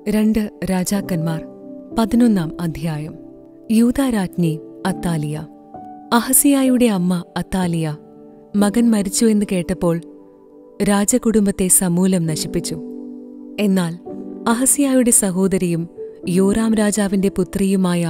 2 രാജാക്കന്മാർ 11 അധ്യായം. യൂദാരാജ്ഞി അത്താലിയ. അഹസിയായുടെ അമ്മ അത്താലിയ മകൻ മരിച്ചു എന്ന് കേട്ടപ്പോൾ രാജകുടുംബത്തെ സമൂലം നശിപ്പിച്ചു. എന്നാൽ അഹസിയായുടെ സഹോദരിയും യോരാം രാജാവിന്റെ പുത്രിയുമായ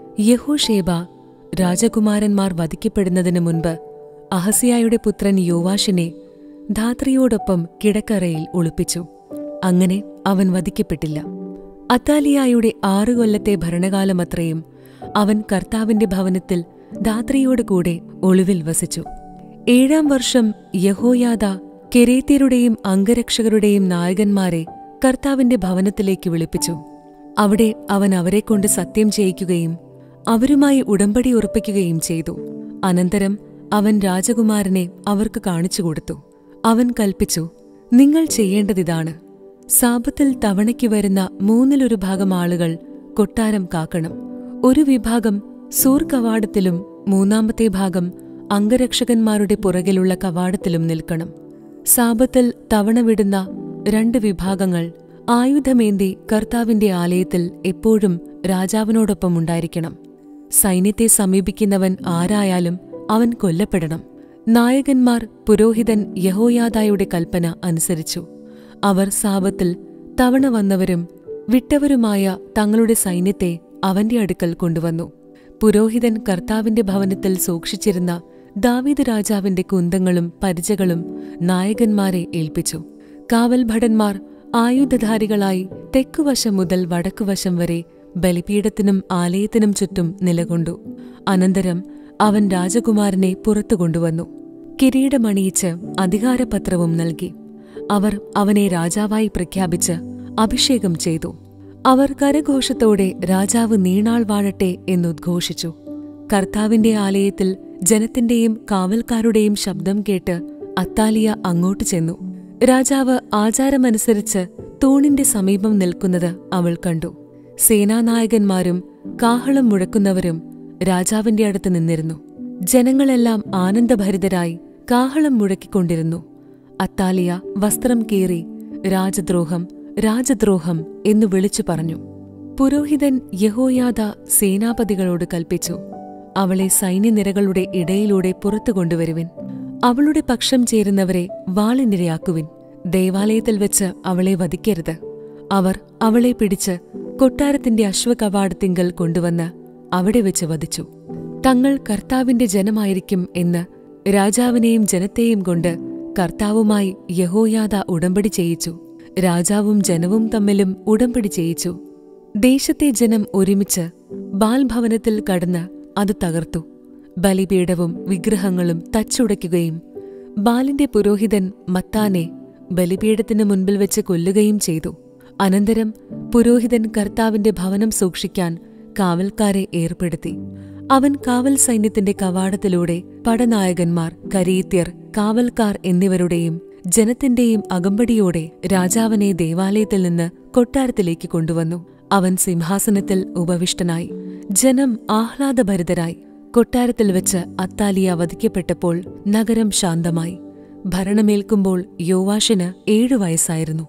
യഹോഷേബ രാജകുമാരന്മാർ വധിക്കപ്പെടുന്നതിനു മുൻപ് അഹസിയായുടെ പുത്രൻ യോവാഷിനെ ധാത്രിയോടൊപ്പം കിടക്കറയിൽ ഒളിപ്പിച്ചു. അങ്ങനെ അവൻ വധിക്കപ്പെട്ടില്ല. അത്താലിയായുടെ 6 കൊല്ലത്തെ ഭരണകാലമത്രയും അവൻ കർത്താവിന്റെ ഭവനത്തിൽ ധാത്രിയോട് കൂടെ ഒളിവിൽ വസിച്ചു. 7-ാം വർഷം യഹോയാദ കെരേത്യരുടെയും അംഗരക്ഷകരുടെയും നായകന്മാരെ കർത്താവിന്റെ ഭവനത്തിലേക്ക് വിളിപ്പിച്ചു. അവിടെ അവൻ അവരെക്കൊണ്ട് സത്യം ചെയ്യിക്കുകയും അവരുമായി ഉടമ്പടി ഉറപ്പിക്കുകയും ചെയ്തു. അനന്തരം അവൻ രാജകുമാരനെ അവർക്ക് കാണിച്ചുകൊടുത്തു. അവൻ കൽപ്പിച്ചു, നിങ്ങൾ ചെയ്യേണ്ടതിതാണ്. സാപത്തിൽ തവണയ്ക്ക് വരുന്ന 1/3 ഭാഗം ആളുകൾ കൊട്ടാരം കാക്കണം. 1 വിഭാഗം സൂർ കവാടത്തിലും 3-ാമത്തെ ഭാഗം അംഗരക്ഷകന്മാരുടെ പുറകിലുള്ള കവാടത്തിലും നിൽക്കണം. സാപത്തിൽ തവണ വിടുന്ന 2 വിഭാഗങ്ങൾ ആയുധമേന്തി കർത്താവിന്റെ ആലയത്തിൽ എപ്പോഴും രാജാവിനോടൊപ്പം ഉണ്ടായിരിക്കണം. സൈന്യത്തെ സമീപിക്കുന്നവൻ ആരായാലും അവൻ കൊല്ലപ്പെടണം. നായകന്മാർ പുരോഹിതൻ യഹോയാദായുടെ കൽപ്പന അനുസരിച്ചു. അവർ സാപത്തിൽ തവണ വന്നവരും വിട്ടവരുമായ തങ്ങളുടെ സൈന്യത്തെ അവന്റെ അടുക്കൽ കൊണ്ടുവന്നു. പുരോഹിതൻ കർത്താവിന്റെ ഭവനത്തിൽ സൂക്ഷിച്ചിരുന്ന ദാവീദ് രാജാവിന്റെ കുന്തങ്ങളും പരിചകളും നായകന്മാരെ ഏൽപ്പിച്ചു. കാവൽഭടന്മാർ ആയുധധാരികളായി തെക്കുവശം മുതൽ വടക്കുവശം വരെ ബലിപീഠത്തിനും ആലയത്തിനും ചുറ്റും നിലകൊണ്ടു. അനന്തരം അവൻ രാജകുമാരനെ പുറത്തു കൊണ്ടുവന്നു. കിരീടമണിയിച്ച് അധികാരപത്രവും നൽകി. അവർ അവനെ രാജാവായി പ്രഖ്യാപിച്ച് അഭിഷേകം ചെയ്തു. അവർ കരഘോഷത്തോടെ രാജാവ് നീണാൾ വാഴട്ടെ എന്നുദ്ഘോഷിച്ചു. കർത്താവിന്റെ ആലയത്തിൽ ജനത്തിന്റെയും കാവൽക്കാരുടെയും ശബ്ദം കേട്ട് അത്താലിയ അങ്ങോട്ട് ചെന്നു. രാജാവ് ആചാരമനുസരിച്ച് തൂണിന്റെ സമീപം നിൽക്കുന്നത് അവൾ കണ്ടു. സേനാനായകന്മാരും കാഹളം മുഴക്കുന്നവരും രാജാവിന്റെ അടുത്ത് നിന്നിരുന്നു. ജനങ്ങളെല്ലാം ആനന്ദഭരിതരായി കാഹളം മുഴക്കിക്കൊണ്ടിരുന്നു. അത്താലിയ വസ്ത്രം കീറി രാജദ്രോഹം, രാജദ്രോഹം എന്നു വിളിച്ചു പറഞ്ഞു. പുരോഹിതൻ യഹോയാദ സേനാപതികളോട് കൽപ്പിച്ചു, അവളെ സൈന്യനിരകളുടെ ഇടയിലൂടെ പുറത്തു കൊണ്ടുവരുവിൻ. അവളുടെ പക്ഷം ചേരുന്നവരെ വാളിനിരയാക്കുവിൻ. ദേവാലയത്തിൽ വെച്ച് അവളെ വധിക്കരുത്. അവർ അവളെ പിടിച്ച് കൊട്ടാരത്തിന്റെ അശ്വകവാടത്തിങ്കൽ കൊണ്ടുവന്ന് അവിടെ വെച്ച് വധിച്ചു. തങ്ങൾ കർത്താവിന്റെ ജനമായിരിക്കും എന്ന് രാജാവിനെയും ജനത്തെയും കൊണ്ട് കർത്താവുമായി യഹോയാദ ഉടമ്പടി ചെയ്യിച്ചു. രാജാവും ജനവും തമ്മിലും ഉടമ്പടി ചെയ്യിച്ചു. ദേശത്തെ ജനം ഒരുമിച്ച് ബാൽഭവനത്തിൽ കടന്ന് അത് തകർത്തു. ബലിപീഠവും വിഗ്രഹങ്ങളും തച്ചുടയ്ക്കുകയും ബാലിന്റെ പുരോഹിതൻ മത്താനെ ബലിപീഠത്തിന് മുൻപിൽ വെച്ച് കൊല്ലുകയും ചെയ്തു. അനന്തരം പുരോഹിതൻ കർത്താവിന്റെ ഭവനം സൂക്ഷിക്കാൻ കാവൽക്കാരെ ഏർപ്പെടുത്തി. അവൻ കാവൽ സൈന്യത്തിന്റെ കവാടത്തിലൂടെ പടനായകന്മാർ, കരീത്യർ, കാവൽക്കാർ എന്നിവരുടെയും ജനത്തിന്റെയും അകമ്പടിയോടെ രാജാവിനെ ദേവാലയത്തിൽ നിന്ന് കൊട്ടാരത്തിലേക്ക് കൊണ്ടുവന്നു. അവൻ സിംഹാസനത്തിൽ ഉപവിഷ്ടനായി. ജനം ആഹ്ലാദഭരിതരായി. കൊട്ടാരത്തിൽ വെച്ച് അത്താലിയ വധിക്കപ്പെട്ടപ്പോൾ നഗരം ശാന്തമായി. ഭരണമേൽക്കുമ്പോൾ യോവാഷിന് 7 വയസ്സായിരുന്നു.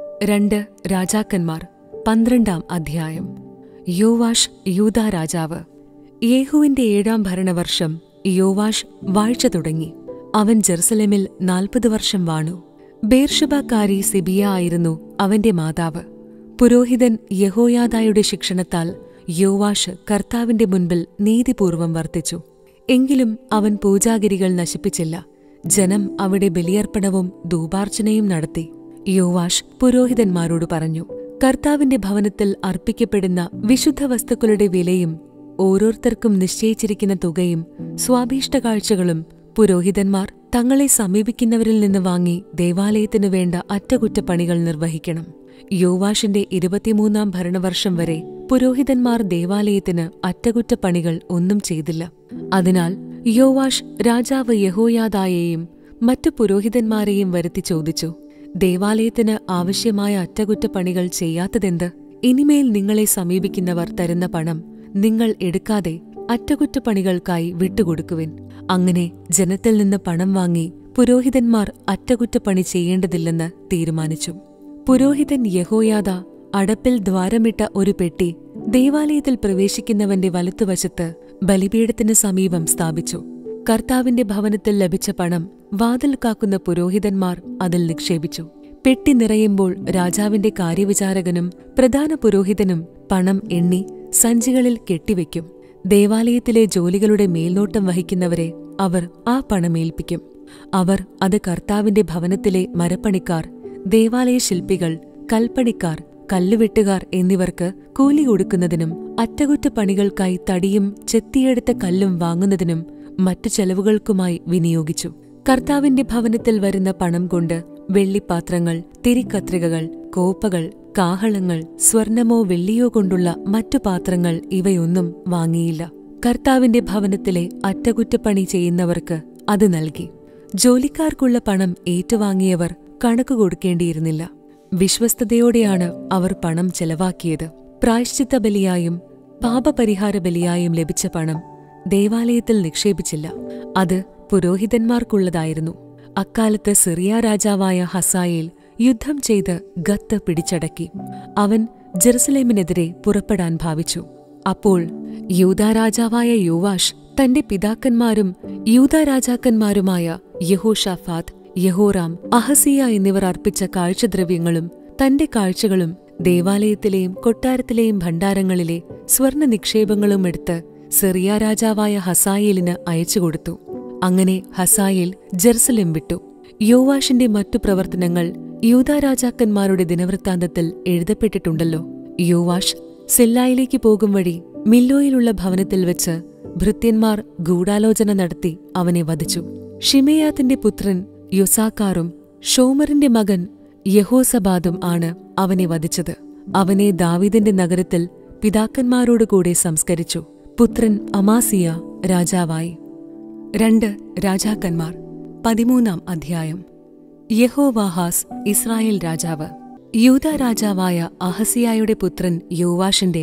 2 രാജാക്കന്മാർ 12 അധ്യായം. യോവാഷ് യൂദാ രാജാവ്. യേഹൂവിന്റെ 7-ാം ഭരണവർഷം യോവാഷ് വാഴ്ച തുടങ്ങി. അവൻ ജെറുസലേമിൽ 40 വർഷം വാണു. ബേർഷബക്കാരി സിബിയ ആയിരുന്നു അവന്റെ മാതാവ്. പുരോഹിതൻ യഹോയാദായുടെ ശിക്ഷണത്താൽ യോവാഷ് കർത്താവിന്റെ മുൻപിൽ നീതിപൂർവം വർത്തിച്ചു. എങ്കിലും അവൻ പൂജാഗിരികൾ നശിപ്പിച്ചില്ല. ജനം അവിടെ ബലിയർപ്പണവും ധൂപാർച്ചനയും നടത്തി. യോവാഷ് പുരോഹിതന്മാരോട് പറഞ്ഞു, കർത്താവിന്റെ ഭവനത്തിൽ അർപ്പിക്കപ്പെടുന്ന വിശുദ്ധ വസ്തുക്കളുടെ വിലയും ഓരോരുത്തർക്കും നിശ്ചയിച്ചിരിക്കുന്ന തുകയും സ്വാഭീഷ്ടകാഴ്ചകളും പുരോഹിതന്മാർ തങ്ങളെ സമീപിക്കുന്നവരിൽ നിന്ന് വാങ്ങി ദേവാലയത്തിനു വേണ്ട അറ്റകുറ്റപ്പണികൾ നിർവഹിക്കണം. യോവാഷിന്റെ 23-ാം ഭരണവർഷം വരെ പുരോഹിതന്മാർ ദേവാലയത്തിന് അറ്റകുറ്റപ്പണികൾ ഒന്നും ചെയ്തില്ല. അതിനാൽ യോവാഷ് രാജാവ് യഹോയാദായെയും മറ്റു പുരോഹിതന്മാരെയും വരുത്തി ചോദിച്ചു, ദേവാലയത്തിന് ആവശ്യമായ അറ്റകുറ്റപ്പണികൾ ചെയ്യാത്തതെന്ത്? ഇനിമേൽ നിങ്ങളെ സമീപിക്കുന്നവർ തരുന്ന പണം നിങ്ങൾ എടുക്കാതെ അറ്റകുറ്റപ്പണികൾക്കായി വിട്ടുകൊടുക്കുവിൻ. അങ്ങനെ ജനത്തിൽ നിന്ന് പണം വാങ്ങി പുരോഹിതന്മാർ അറ്റകുറ്റപ്പണി ചെയ്യേണ്ടതില്ലെന്ന് തീരുമാനിച്ചു. പുരോഹിതൻ യഹോയാദ അടപ്പിൽ ദ്വാരമിട്ട ഒരു പെട്ടി ദേവാലയത്തിൽ പ്രവേശിക്കുന്നവന്റെ വലത്തുവശത്ത് ബലിപീഠത്തിന് സമീപം സ്ഥാപിച്ചു. കർത്താവിന്റെ ഭവനത്തിൽ ലഭിച്ച പണം വാതിൽ കാക്കുന്ന പുരോഹിതന്മാർ അതിൽ നിക്ഷേപിച്ചു. പെട്ടി നിറയുമ്പോൾ രാജാവിന്റെ കാര്യവിചാരകനും പ്രധാന പുരോഹിതനും പണം എണ്ണി സഞ്ചികളിൽ കെട്ടിവെക്കും. ദേവാലയത്തിലെ ജോലികളുടെ മേൽനോട്ടം വഹിക്കുന്നവരെ അവർ ആ പണമേൽപ്പിക്കും. അവർ അത് കർത്താവിന്റെ ഭവനത്തിലെ മരപ്പണിക്കാർ, ദേവാലയ ശില്പികൾ, കൽപ്പണിക്കാർ, കല്ലുവെട്ടുകാർ എന്നിവർക്ക് കൂലി കൊടുക്കുന്നതിനും അറ്റകുറ്റപ്പണികൾക്കായി തടിയും ചെത്തിയെടുത്ത കല്ലും വാങ്ങുന്നതിനും മറ്റു ചെലവുകൾക്കുമായി വിനിയോഗിച്ചു. കർത്താവിന്റെ ഭവനത്തിൽ വരുന്ന പണം കൊണ്ട് വെള്ളിപ്പാത്രങ്ങൾ, തിരിക്കത്രികകൾ, കോപ്പകൾ, കാഹളങ്ങൾ, സ്വർണമോ വെള്ളിയോ കൊണ്ടുള്ള മറ്റു പാത്രങ്ങൾ ഇവയൊന്നും വാങ്ങിയില്ല. കർത്താവിന്റെ ഭവനത്തിലെ അറ്റകുറ്റപ്പണി ചെയ്യുന്നവർക്ക് അത് നൽകി. ജോലിക്കാർക്കുള്ള പണം ഏറ്റുവാങ്ങിയവർ കണക്ക് കൊടുക്കേണ്ടിയിരുന്നില്ല. വിശ്വസ്തയോടെയാണ് അവർ പണം ചെലവാക്കിയത്. പ്രായശ്ചിത്ത ബലിയായും പാപപരിഹാര ബലിയായും ലഭിച്ച പണം ദേവാലയത്തിൽ നിക്ഷേപിച്ചില്ല. അത് പുരോഹിതന്മാർക്കുള്ളതായിരുന്നു. അക്കാലത്ത് സിറിയ രാജാവായ ഹസായേൽ യുദ്ധം ചെയ്ത് ഗത്ത് പിടിച്ചടക്കി. അവൻ ജെറുസലേമിനെതിരെ പുറപ്പെടാൻ ഭാവിച്ചു. അപ്പോൾ യൂദാ രാജാവായ യോവാഷ് തന്റെ പിതാക്കന്മാരും യൂദാ രാജാക്കന്മാരുമായ യഹോഷാഫാത്ത്, യഹോറാം, അഹസിയ എന്നിവർ അർപ്പിച്ച കാഴ്ചദ്രവ്യങ്ങളും തന്റെ കാഴ്ചകളും ദേവാലയത്തിലെയും കൊട്ടാരത്തിലെയും ഭണ്ഡാരങ്ങളിലെ സ്വർണ്ണ നിക്ഷേപങ്ങളും എടുത്ത് സിറിയ രാജാവായ ഹസായേലിന് അയച്ചുകൊടുത്തു. അങ്ങനെ ഹസായേൽ ജെറുസലേം വിട്ടു. യോവാഷിന്റെ മറ്റു പ്രവർത്തനങ്ങൾ യൂദാ രാജാക്കന്മാരുടെ ദിനവൃത്താന്തത്തിൽ എഴുതപ്പെട്ടിട്ടുണ്ടല്ലോ. യോവാഷ് സെല്ലായിലേക്ക് പോകും വഴി മില്ലോയിലുള്ള ഭവനത്തിൽ വെച്ച് ഭൃത്യന്മാർ ഗൂഢാലോചന നടത്തി അവനെ വധിച്ചു. ഷിമെയാത്തിന്റെ പുത്രൻ യൊസാക്കാറും ഷോമറിന്റെ മകൻ യഹോസബാദും ആണ് അവനെ വധിച്ചത്. അവനെ ദാവീദിന്റെ നഗരത്തിൽ പിതാക്കന്മാരോടുകൂടെ സംസ്കരിച്ചു. പുത്രൻ അമാസിയ രാജാവായി. 2 രാജാക്കന്മാർ 13 അധ്യായം. യഹോവാഹാസ് ഇസ്രായേൽ രാജാവ്. യൂദാ രാജാവായ അഹസിയായുടെ പുത്രൻ യോവാഷിന്റെ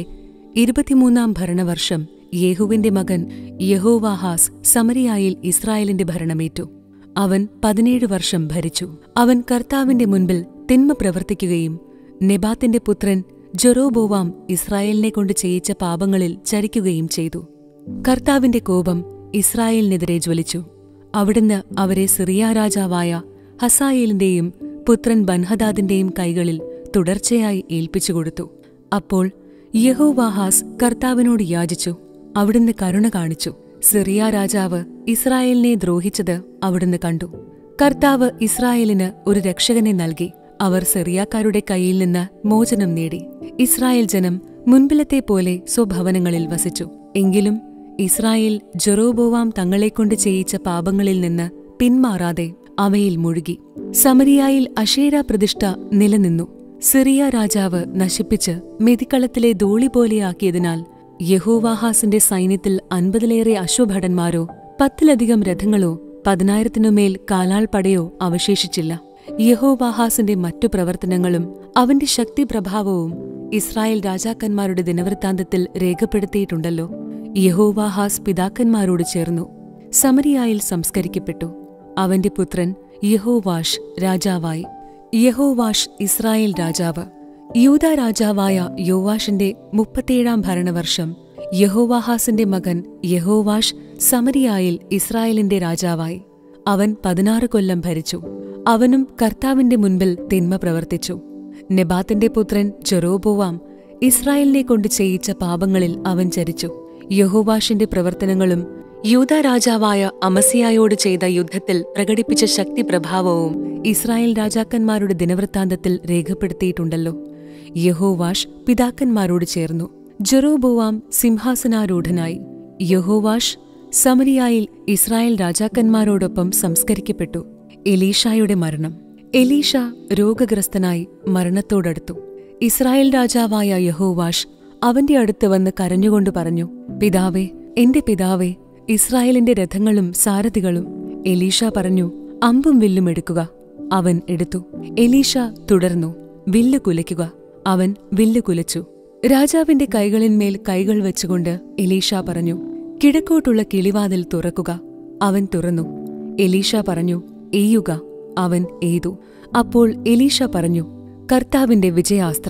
23 ഭരണവർഷം യേഹുവിന്റെ മകൻ യഹോവാഹാസ് സമരിയായിൽ ഇസ്രായേലിന്റെ ഭരണമേറ്റു. അവൻ 17 വർഷം ഭരിച്ചു. അവൻ കർത്താവിന്റെ മുൻപിൽ തിന്മ പ്രവർത്തിക്കുകയും നെബാത്തിന്റെ പുത്രൻ ജെറോബോവാം ഇസ്രായേലിനെക്കൊണ്ട് ചെയ്യിച്ച പാപങ്ങളിൽ ചരിക്കുകയും ചെയ്തു. കർത്താവിന്റെ കോപം ഇസ്രായേലിനെതിരെ ജ്വലിച്ചു. അവിടുന്ന് അവരെ സിറിയ രാജാവായ ഹസായേലിന്റെയും പുത്രൻ ബൻഹദാദിന്റെയും കൈകളിൽ തുടർച്ചയായി ഏൽപ്പിച്ചുകൊടുത്തു. അപ്പോൾ യഹോവാഹാസ് കർത്താവിനോട് യാചിച്ചു. അവിടുന്ന് കരുണ കാണിച്ചു. സിറിയ രാജാവ് ഇസ്രായേലിനെ ദ്രോഹിച്ചത് അവിടുന്ന് കണ്ടു. കർത്താവ് ഇസ്രായേലിന് ഒരു രക്ഷകനെ നൽകി. അവർ സിറിയാക്കാരുടെ കയ്യിൽ നിന്ന് മോചനം നേടി. ഇസ്രായേൽ ജനം മുൻപിലത്തെ പോലെ സ്വഭവനങ്ങളിൽ വസിച്ചു. എങ്കിലും ഇസ്രായേൽ ജെറോബോവാം തങ്ങളെക്കൊണ്ട് ചെയ്യിച്ച പാപങ്ങളിൽ നിന്ന് പിന്മാറാതെ അവയിൽ മുഴുകി. സമരിയായിൽ അശേര പ്രതിഷ്ഠ നിലനിന്നു. സിറിയ രാജാവ് നശിപ്പിച്ച് മെതിക്കളത്തിലെ ധൂളി പോലെയാക്കിയതിനാൽ യഹോവാഹാസിന്റെ സൈന്യത്തിൽ 50-ലേറെ അശ്വഭടന്മാരോ 10-ലധികം രഥങ്ങളോ 10,000-നുമേൽ കാലാൾപ്പടയോ അവശേഷിച്ചില്ല. യഹോവാഹാസിന്റെ മറ്റു പ്രവർത്തനങ്ങളും അവന്റെ ശക്തിപ്രഭാവവും ഇസ്രായേൽ രാജാക്കന്മാരുടെ ദിനവൃത്താന്തത്തിൽ രേഖപ്പെടുത്തിയിട്ടുണ്ടല്ലോ. യഹോവാഹാസ് പിതാക്കന്മാരോട് ചേർന്നു സമരിയായിൽ സംസ്കരിക്കപ്പെട്ടു. അവന്റെ പുത്രൻ യഹോവാഷ് രാജാവായി. യഹോവാഷ് ഇസ്രായേൽ രാജാവ്. യൂദാ രാജാവായ യോവാഷിന്റെ 37 ഭരണവർഷം യഹോവാഹാസിന്റെ മകൻ യഹോവാഷ് സമരിയായിൽ ഇസ്രായേലിന്റെ രാജാവായി. അവൻ 16 കൊല്ലം ഭരിച്ചു. അവനും കർത്താവിന്റെ മുൻപിൽ തിന്മ പ്രവർത്തിച്ചു. നെബാത്തിന്റെ പുത്രൻ ജെറോബോവാം ഇസ്രായേലിനെക്കൊണ്ട് ചെയ്യിച്ച പാപങ്ങളിൽ അവൻ ചരിച്ചു. യഹോവാഷിന്റെ പ്രവർത്തനങ്ങളും യൂദാ രാജാവായ അമസിയായോട് ചെയ്ത യുദ്ധത്തിൽ പ്രകടിപ്പിച്ച ശക്തിപ്രഭാവവും ഇസ്രായേൽ രാജാക്കന്മാരുടെ ദിനവൃത്താന്തത്തിൽ രേഖപ്പെടുത്തിയിട്ടുണ്ടല്ലോ. യഹോവാഷ് പിതാക്കന്മാരോട് ചേർന്നു. ജെറോബോവാം സിംഹാസനാരൂഢനായി. യഹോവാഷ് സമരിയായിൽ ഇസ്രായേൽ രാജാക്കന്മാരോടൊപ്പം സംസ്കരിക്കപ്പെട്ടു. എലീഷായുടെ മരണം. എലീഷ രോഗഗ്രസ്തനായി മരണത്തോടടുത്തു. ഇസ്രായേൽ രാജാവായ യഹോവാഷ് അവന്റെ അടുത്ത് വന്ന് കരഞ്ഞുകൊണ്ട് പറഞ്ഞു, പിതാവേ, എന്റെ പിതാവേ, ഇസ്രായേലിന്റെ രഥങ്ങളും സാരഥികളും. എലീഷ പറഞ്ഞു, അമ്പും വില്ലും എടുക്കുക. അവൻ എടുത്തു. എലീഷ തുടർന്നു, വില്ല് കുലയ്ക്കുക. അവൻ വില്ല് കുലച്ചു. രാജാവിന്റെ കൈകളിന്മേൽ കൈകൾ വെച്ചുകൊണ്ട് എലീഷ പറഞ്ഞു, കിഴക്കോട്ടുള്ള കിളിവാതിൽ തുറക്കുക. അവൻ തുറന്നു. എലീഷ പറഞ്ഞു, എയ്യുക. അവൻ എയ്തു. അപ്പോൾ എലീഷ പറഞ്ഞു, കർത്താവിന്റെ വിജയാസ്ത്രം.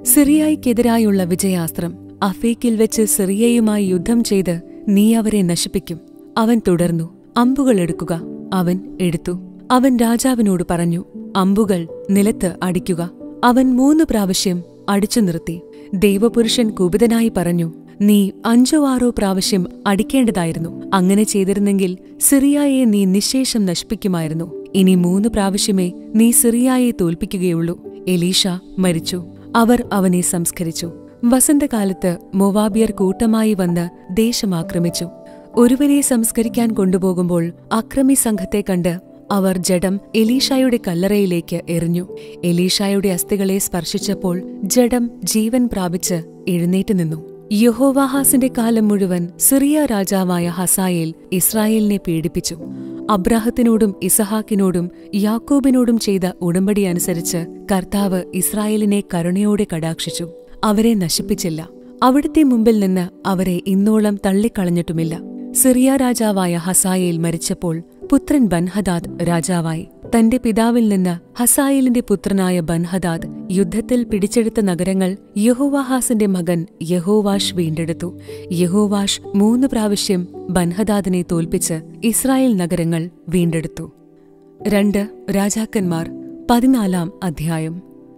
സിറിയായ്ക്കെതിരായുള്ള വിജയാസ്ത്രം. അഫേക്കിൽ വെച്ച് സിറിയയുമായി യുദ്ധം ചെയ്ത് നീ അവരെ നശിപ്പിക്കും. അവൻ തുടർന്നു, അമ്പുകൾ എടുക്കുക. അവൻ എടുത്തു. അവൻ രാജാവിനോട് പറഞ്ഞു, അമ്പുകൾ നിലത്ത് അടിക്കുക. അവൻ 3 പ്രാവശ്യം അടിച്ചു നിർത്തി. ദൈവപുരുഷൻ കുപിതനായി പറഞ്ഞു, നീ 5 or 6 പ്രാവശ്യം അടിക്കേണ്ടതായിരുന്നു. അങ്ങനെ ചെയ്തിരുന്നെങ്കിൽ സിറിയായെ നീ നിശ്ശേഷം നശിപ്പിക്കുമായിരുന്നു. ഇനി 3 പ്രാവശ്യമേ നീ സിറിയായെ തോൽപ്പിക്കുകയുള്ളൂ. എലീഷ മരിച്ചു. അവർ അവനെ സംസ്കരിച്ചു. വസന്തകാലത്ത് മൊവാബിയർ കൂട്ടമായി വന്ന് ദേശമാക്രമിച്ചു. ഒരുവനെ സംസ്കരിക്കാൻ കൊണ്ടുപോകുമ്പോൾ അക്രമി സംഘത്തെ കണ്ട് അവർ ജഡം എലീഷായുടെ കല്ലറയിലേക്ക് എറിഞ്ഞു. എലീഷായുടെ അസ്ഥികളെ സ്പർശിച്ചപ്പോൾ ജഡം ജീവൻ പ്രാപിച്ച് എഴുന്നേറ്റ് നിന്നു. യഹോവാഹാസിന്റെ കാലം മുഴുവൻ സിറിയ രാജാവായ ഹസായേൽ ഇസ്രായേലിനെ പീഡിപ്പിച്ചു. അബ്രാഹത്തിനോടും ഇസഹാക്കിനോടും യാക്കോബിനോടും ചെയ്ത ഉടമ്പടി അനുസരിച്ച് കർത്താവ് ഇസ്രായേലിനെ കരുണയോടെ കടാക്ഷിച്ചു. അവരെ നശിപ്പിച്ചില്ല. അവിടുത്തെ മുമ്പിൽ നിന്ന് അവരെ ഇന്നോളം തള്ളിക്കളഞ്ഞിട്ടുമില്ല. സിറിയ രാജാവായ ഹസായേൽ മരിച്ചപ്പോൾ പുത്രൻ ബൻഹദാദ് രാജാവായി. തന്റെ പിതാവിൽ നിന്ന് ഹസായേലിന്റെ പുത്രനായ ബൻഹദാദ് യുദ്ധത്തിൽ പിടിച്ചെടുത്ത നഗരങ്ങൾ യഹോവാഹാസിന്റെ മകൻ യഹോവാഷ് വീണ്ടെടുത്തു. യഹോവാഷ് 3 പ്രാവശ്യം ബൻഹദാദിനെ തോൽപ്പിച്ച് ഇസ്രായേൽ നഗരങ്ങൾ വീണ്ടെടുത്തു. 2 രാജാക്കന്മാർ 14-ാം അധ്യായം.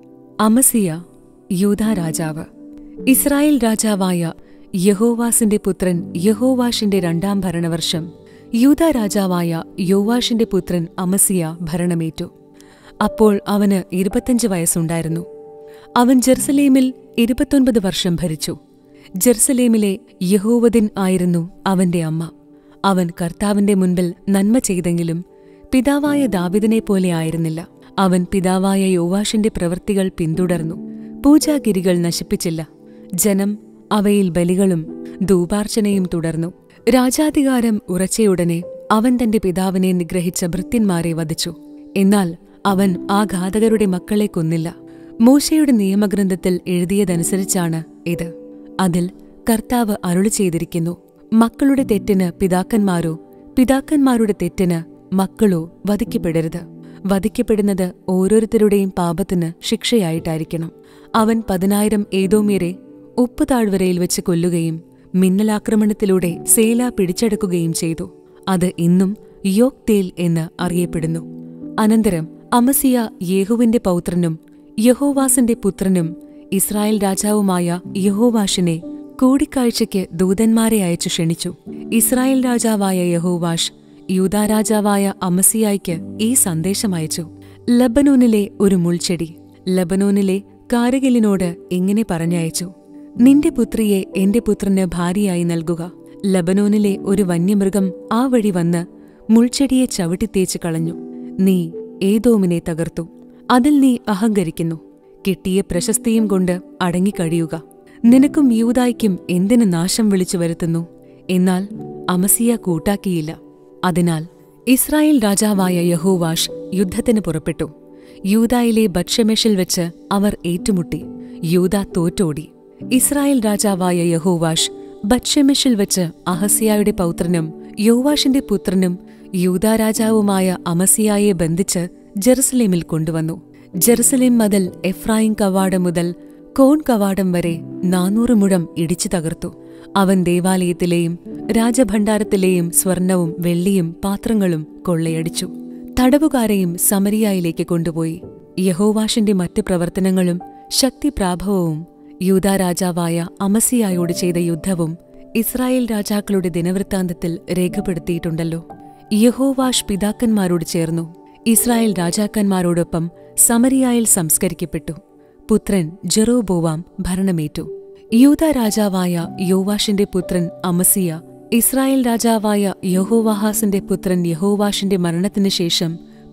അമസിയ യൂദാ രാജാവ്. ഇസ്രായേൽ രാജാവായ യഹോവാസിന്റെ പുത്രൻ യഹോവാഷിന്റെ 2-ാം ഭരണവർഷം യൂദാ രാജാവായ യോവാഷിന്റെ പുത്രൻ അമസിയ ഭരണമേറ്റു. അപ്പോൾ അവന് 25 വയസ്സുണ്ടായിരുന്നു. അവൻ ജെറുസലേമിൽ 29 വർഷം ഭരിച്ചു. ജെറുസലേമിലെ യഹോവദിൻ ആയിരുന്നു അവന്റെ അമ്മ. അവൻ കർത്താവിന്റെ മുൻപിൽ നന്മ ചെയ്തെങ്കിലും പിതാവായ ദാവീദിനെപ്പോലെ ആയിരുന്നില്ല. അവൻ പിതാവായ യോവാഷിന്റെ പ്രവൃത്തികൾ പിന്തുടർന്നു. പൂജാഗിരികൾ നശിപ്പിച്ചില്ല. ജനം അവയിൽ ബലികളും ധൂപാർച്ചനയും തുടർന്നു. രാജാധികാരം ഉറച്ചയുടനെ അവൻ തന്റെ പിതാവിനെ നിഗ്രഹിച്ച ഭൃത്യന്മാരെ വധിച്ചു. എന്നാൽ അവൻ ആ ഘാതകരുടെ മക്കളെ കൊന്നില്ല. മോശയുടെ നിയമഗ്രന്ഥത്തിൽ എഴുതിയതനുസരിച്ചാണ് ഇത്. അതിൽ കർത്താവ് അരുളി ചെയ്തിരിക്കുന്നു, മക്കളുടെ തെറ്റിന് പിതാക്കന്മാരോ പിതാക്കന്മാരുടെ തെറ്റിന് മക്കളോ വധിക്കപ്പെടരുത്. വധിക്കപ്പെടുന്നത് ഓരോരുത്തരുടെയും പാപത്തിന് ശിക്ഷയായിട്ടായിരിക്കണം. അവൻ 10,000 ഏദോമ്യരെ ഉപ്പുതാഴ്വരയിൽ വെച്ച് കൊല്ലുകയും മിന്നലാക്രമണത്തിലൂടെ സേല പിടിച്ചെടുക്കുകയും ചെയ്തു. അത് ഇന്നും യോക്തേൽ എന്ന് അറിയപ്പെടുന്നു. അനന്തരം അമസിയ യേഹുവിന്റെ പൗത്രനും യഹോവാസിന്റെ പുത്രനും ഇസ്രായേൽ രാജാവുമായ യഹോവാഷിനെ കൂടിക്കാഴ്ചയ്ക്ക് ദൂതന്മാരെ അയച്ചു ക്ഷണിച്ചു. ഇസ്രായേൽ രാജാവായ യഹോവാഷ് യൂദാ രാജാവായ അമസിയായ്ക്ക് ഈ സന്ദേശമയച്ചു. ലബനോനിലെ ഒരു മുൾച്ചെടി ലബനോനിലെ കാരകിലിനോട് ഇങ്ങനെ പറഞ്ഞയച്ചു, നിന്റെ പുത്രിയെ എന്റെ പുത്രന് ഭാര്യയായി നൽകുക. ലബനോനിലെ ഒരു വന്യമൃഗം ആ വഴി വന്ന് മുൾച്ചെടിയെ ചവിട്ടിത്തേച്ചു കളഞ്ഞു. നീ ഏദോമിനെ തകർത്തു. അതിൽ നീ അഹങ്കരിക്കുന്നു. കിട്ടിയ പ്രശസ്തിയും കൊണ്ട് അടങ്ങിക്കഴിയുക. നിനക്കും യൂദായ്ക്കും എന്തിനു നാശം വിളിച്ചു വരുത്തുന്നു? എന്നാൽ അമസിയ കൂട്ടാക്കിയില്ല. അതിനാൽ ഇസ്രായേൽ രാജാവായ യഹോവാഷ് യുദ്ധത്തിന് പുറപ്പെട്ടു. യൂദായിലെ ബത്ഷെമെഷിൽ വെച്ച് അവർ ഏറ്റുമുട്ടി. യൂദാ തോറ്റോടി. ഇസ്രായേൽ രാജാവായ യഹോവാഷ് ബത്ഷെമെഷിൽ വെച്ച് അഹസ്യായുടെ പൗത്രനും യോവാഷിന്റെ പുത്രനും യൂദാ രാജാവുമായ അമസിയായെ ബന്ധിച്ച് ജെറുസലേമിൽ കൊണ്ടുവന്നു. ജെറുസലേം മതിൽ എഫ്രായിം കവാടം മുതൽ കോൺ കവാടം വരെ 400 മുഴം ഇടിച്ചു തകർത്തു. അവൻ ദേവാലയത്തിലെയും രാജഭണ്ഡാരത്തിലെയും സ്വർണവും വെള്ളിയും പാത്രങ്ങളും കൊള്ളയടിച്ചു. തടവുകാരെയും സമരിയായിലേക്ക് കൊണ്ടുപോയി. യഹോവാഷിന്റെ മറ്റു പ്രവർത്തനങ്ങളും ശക്തിപ്രാഭവവും യൂദാ രാജാവായ അമസിയായോട് ചെയ്ത യുദ്ധവും ഇസ്രായേൽ രാജാക്കളുടെ ദിനവൃത്താന്തത്തിൽ രേഖപ്പെടുത്തിയിട്ടുണ്ടല്ലോ. യഹോവാഷ് പിതാക്കന്മാരോട് ചേർന്നു ഇസ്രായേൽ രാജാക്കന്മാരോടൊപ്പം സമരിയായിൽ സംസ്കരിക്കപ്പെട്ടു. പുത്രൻ ജെറോബോവാം ഭരണമേറ്റു. യൂദാ രാജാവായ യോവാഷിന്റെ പുത്രൻ അമസിയ ഇസ്രായേൽ രാജാവായ യഹോവാഹാസിന്റെ പുത്രൻ യഹോവാഷിന്റെ മരണത്തിനു ശേഷം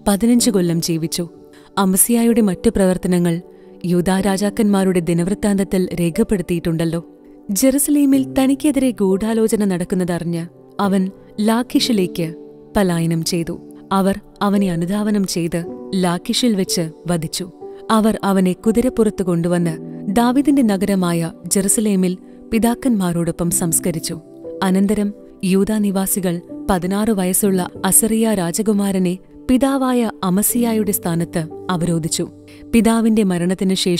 15 കൊല്ലം ജീവിച്ചു. അമസിയായുടെ മറ്റു പ്രവർത്തനങ്ങൾ യൂദാ രാജാക്കന്മാരുടെ ദിനവൃത്താന്തത്തിൽ രേഖപ്പെടുത്തിയിട്ടുണ്ടല്ലോ. ജെറുസലേമിൽ തനിക്കെതിരെ ഗൂഢാലോചന നടക്കുന്നതറിഞ്ഞ് അവൻ ലാഖിഷിലേക്ക് പലായനം ചെയ്തു. അവർ അവനെ അനുധാവനം ചെയ്ത് ലാഖിഷിൽ വെച്ച് വധിച്ചു. അവർ അവനെ കുതിരപ്പുറത്ത് കൊണ്ടുവന്ന് ദാവീദിന്റെ നഗരമായ ജെറുസലേമിൽ പിതാക്കന്മാരോടൊപ്പം സംസ്കരിച്ചു. അനന്തരം യൂദാ നിവാസികൾ 16 വയസ്സുള്ള അസറിയ രാജകുമാരനെ പിതാവായ അമസിയായുടെ സ്ഥാനത്ത് അവരോധിച്ചു. പിതാവിന്റെ മരണത്തിനു ശേഷം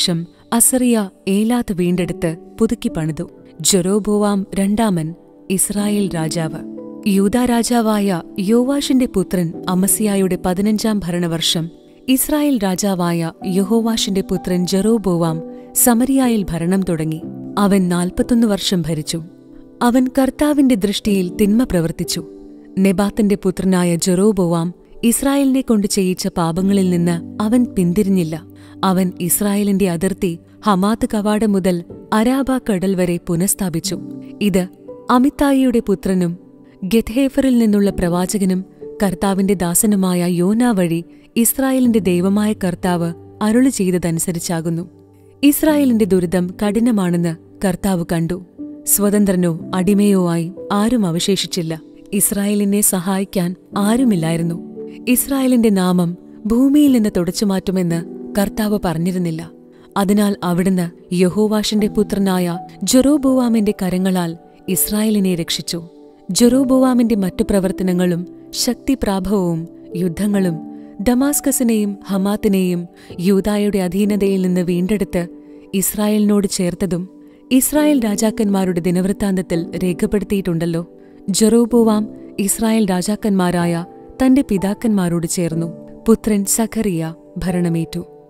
അസറിയ ഏലാത്ത് വീണ്ടെടുത്ത് പുതുക്കി പണിതു. ജെറോബോവാം രണ്ടാമൻ ഇസ്രായേൽ രാജാവ്. യൂദാ രാജാവായ യോവാഷിന്റെ പുത്രൻ അമസ്യായുടെ 15-ാം ഭരണവർഷം ഇസ്രായേൽ രാജാവായ യഹോവാഷിന്റെ പുത്രൻ ജെറോബോവാം സമരിയായിൽ ഭരണം തുടങ്ങി. അവൻ 41 വർഷം ഭരിച്ചു. അവൻ കർത്താവിന്റെ ദൃഷ്ടിയിൽ തിന്മ പ്രവർത്തിച്ചു. നെബാത്തിന്റെ പുത്രനായ ജെറോബോവാം ഇസ്രായേലിനെ കൊണ്ട് ചെയ്യിച്ച പാപങ്ങളിൽ നിന്ന് അവൻ പിന്തിരിഞ്ഞില്ല. അവൻ ഇസ്രായേലിന്റെ അതിർത്തി ഹമാത്ത് കവാടം മുതൽ അരാബ കടൽ വരെ പുനഃസ്ഥാപിച്ചു. ഇത് അമിത്തായിയുടെ പുത്രനും ഗെത്ഹേഫറിൽ നിന്നുള്ള പ്രവാചകനും കർത്താവിന്റെ ദാസനുമായ യോനാ വഴി ഇസ്രായേലിന്റെ ദൈവമായ കർത്താവ് അരുളി ചെയ്തതനുസരിച്ചാകുന്നു. ഇസ്രായേലിന്റെ ദുരിതം കഠിനമാണെന്ന് കർത്താവ് കണ്ടു. സ്വതന്ത്രനോ അടിമയോ ആയി ആരും അവശേഷിച്ചില്ല. ഇസ്രായേലിനെ സഹായിക്കാൻ ആരുമില്ലായിരുന്നു. ഇസ്രായേലിന്റെ നാമം ഭൂമിയിൽ നിന്ന് തുടച്ചുമാറ്റുമെന്ന് കർത്താവ് പറഞ്ഞിരുന്നില്ല. അതിനാൽ അവിടുന്ന് യഹോവാഷിന്റെ പുത്രനായ ജെറോബോവാമിന്റെ കരങ്ങളാൽ ഇസ്രായേലിനെ രക്ഷിച്ചു. ജെറോബോവാമിന്റെ മറ്റു പ്രവർത്തനങ്ങളും ശക്തിപ്രാഭവവും യുദ്ധങ്ങളും ദമാസ്കസിനെയും ഹമാത്തിനെയും യൂദായുടെ അധീനതയിൽ നിന്ന് വീണ്ടെടുത്ത് ഇസ്രായേലിനോട് ചേർത്തതും ഇസ്രായേൽ രാജാക്കന്മാരുടെ ദിനവൃത്താന്തത്തിൽ രേഖപ്പെടുത്തിയിട്ടുണ്ടല്ലോ. ജെറോബോവാം ഇസ്രായേൽ രാജാക്കന്മാരായ തന്റെ പിതാക്കന്മാരോട് ചേർന്നു. പുത്രൻ സഖറിയ ഭരണമേറ്റു.